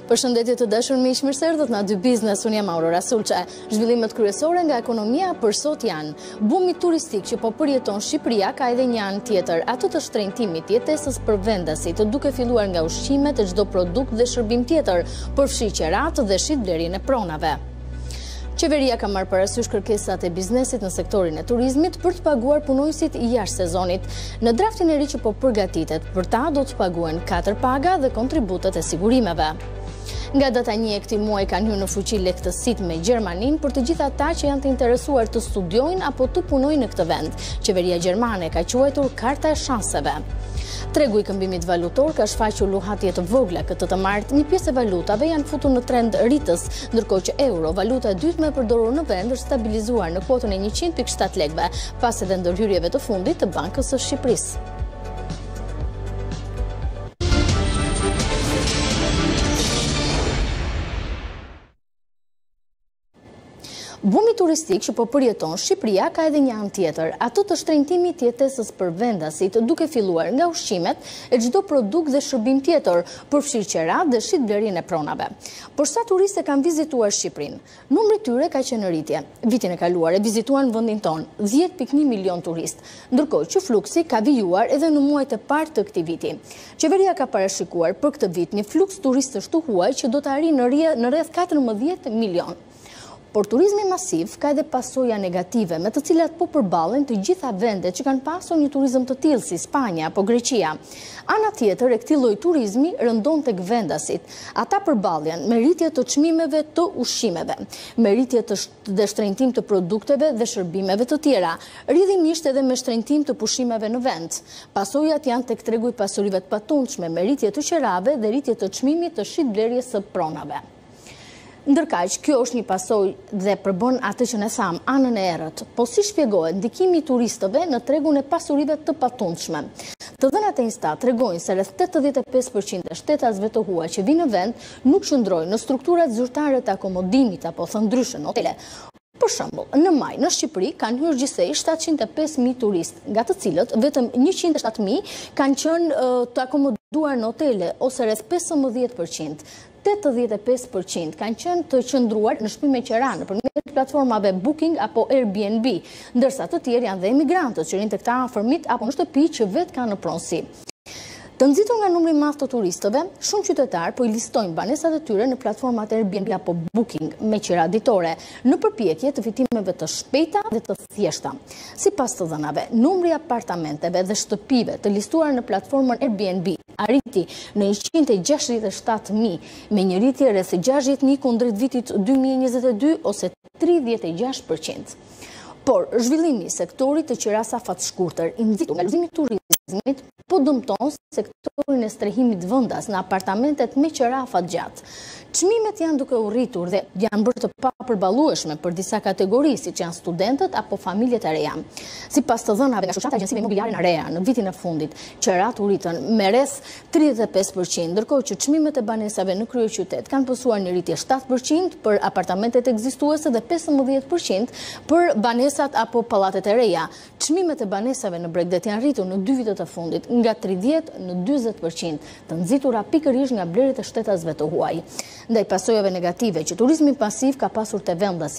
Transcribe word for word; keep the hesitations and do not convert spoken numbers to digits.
Përshëndetje të dashur miq, mirëserdhët në dy biznes, unë jam Aurora Sulçe. Zhvillimet kryesore nga ekonomia për sot janë: bumi turistik që po përjeton Shqipëria ka edhe një anë tjetër, atë të shtrenjtimit të jetesës për vendasit, duke filluar nga ushqimet e çdo produkt dhe shërbim tjetër, përfshi qerat dhe shitblerjen e pronave. Qeveria ka marrë parasysh kërkesat e biznesit në sektorin e turizmit për të paguar punojësit jashtë sezonit. Në draftin e ri që po përgatitet, për ta do të paguhen katër paga dhe kontributet e sigurimeve. Nga data një e këtij muaji kanë hyrë në fuqi lehtësitë me Gjermaninë për të gjithë ata që janë të interesuar të studiojnë apo të punojnë në këtë vend. Qeveria gjermane ka quajtur karta e shanseve. Tregu i këmbimit valutor ka shfaqur luhatje të vogla këtë të martë, një pjesë e valutave janë futur në trend rritës, ndërkohë që euro, valuta e dytë më e përdorur në vend, është stabilizuar në kuotën e njëqind pikë shtatë lekëve, pas edhe ndërhyrjeve të fundit të Bankës së Shqipërisë. Bumi turistik që po përjeton Shqipëria ka edhe një anë tjetër, atë të shtrenjtimit të jetesës për vendasit, duke filluar nga ushqimet e çdo produkt dhe shërbim tjetër, përfshirë qerat dhe shitblerjen e pronave. Por sa turistë kanë vizituar Shqipërinë? Numri i tyre ka qenë në rritje. Vitin e kaluar e vizituan vendin ton dhjetë pikë një milion turistë, ndërkohë që fluksi ka vijuar edhe në muajt e parë të këtij viti. Qeveria ka parashikuar për këtë vit një fluks turistësh të huaj që do të arrijë në rreth katërmbëdhjetë milion. Por turizmi masiv ka edhe pasoja negative, me të cilat po përballen të gjitha vendet që kanë pasur një turizëm të tillë si Spanja apo Greqia. Ana tjetër e këtij lloji turizmi rëndon tek vendasit. Ata përballen me rritje të çmimeve të ushqimeve, me rritje të dhe shtrenjtim të produkteve dhe shërbimeve të tjera, rrjedhimisht edhe me shtrenjtim të pushimeve në vend. Pasojat janë tek tregu i pasurive të patundshme, me rritje të qerave dhe rritje të çmimit të shitblerjes së pronave. Ndërkaq, kjo është një pasojë dhe përbën atë që ne tham, anën e errët. Po si shpjegohet ndikimi i turistëve në tregun e pasurive të patundshme? Të dhënat e Instat tregojnë se rreth tetëdhjetë e pesë përqind e shtetasve të huaj që vinë në vend nuk qëndrojnë në strukturat zyrtare të akomodimit apo thënë ndryshe në hotele. Për shembull, në maj në Shqipëri kanë hyrë gjithsej shtatëqind e pesë mijë turistë, nga të cilët vetëm njëqind e shtatë mijë kanë qenë uh, të akomoduar në hotele, ose rreth pesëmbëdhjetë përqind. tetëdhjetë e pesë përqind kanë qenë të qëndruar në shtëpi me qera nëpërmjet platformave Booking apo Airbnb, ndërsa të tjerë janë dhe emigrantët që rinë tek ta afërmit apo në shtëpi që vetë kanë në pronësi. Të nxitur nga numri i madh të turistëve, shumë qytetarë po i listojnë banesat e tyre në platformat Airbnb apo Booking me qira ditore, në përpjekje të fitimeve të shpejta dhe të thjeshta. Sipas të dhënave, numri i apartamenteve dhe shtëpive të listuar në platformën Airbnb arriti në njëqind e gjashtëdhjetë e shtatë mijë, me një rritje rreth gjashtëdhjetë mijë kundrejt vitit dy mijë e njëzet e dy ose tridhjetë e gjashtë përqind. Por zhvillimi i sektorit të qerasa fatshkurtër i nxitur nga lëvizimi i turizmit po dëmton sektorin e strehimit vendas në apartamentet me qera fatgjatë. Çmimet janë duke u rritur dhe janë bërë të papërballueshme për disa kategori, siç janë studentët apo familjet e reja. Sipas të dhënave nga shoqata agjencive imobiliare në Rea, në vitin e fundit, qerat u rritën me rreth tridhjetë e pesë përqind, ndërkohë që çmimet e banesave në kryeqytet kanë pësuar një rritje shtatë përqind për apartamentet ekzistuese dhe pesëmbëdhjetë përqind për banesat apo pallatet e reja. Çmimet e banesave në Bregdet janë rritur në dy vitet e fundit nga tridhjetë në dyzet përqind, të nxitura pikërisht nga blerjet e shtetasve të huaj. Ndaj pasojave negative që turizmi pasiv ka pasur te vendasi